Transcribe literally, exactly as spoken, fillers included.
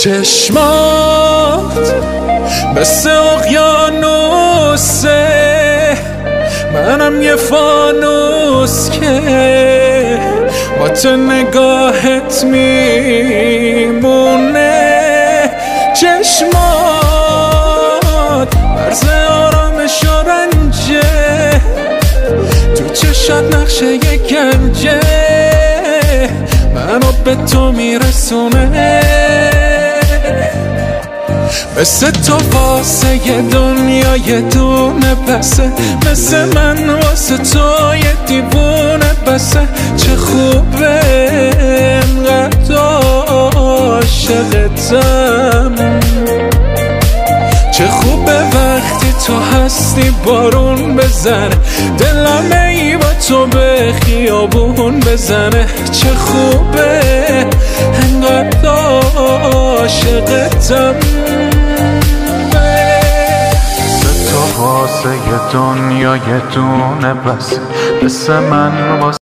چشمات مثل اقیانوسه، منم یه فانوس که با تو نگاهت میمونه. چشمات مرز آرامش و رنجه، تو چشات نقشه یه گنجه، منو به تو میرسونه. مثل تو واسه یه دنیا یه دونه بسه، مثل من واسه تو یه دیوونه بسه. چه خوبه انقدر عاشقتم، چه خوبه وقتی تو هستی بارون بزنه، دلم ای با تو به خیابون بزنه. چه خوبه انقدر عاشقتم، واسه یه دنیا یه دونه بس، مثل من واسه